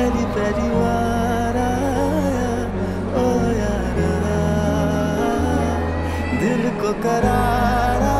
पहली पहली बार आया ओ यारा, दिल को करारा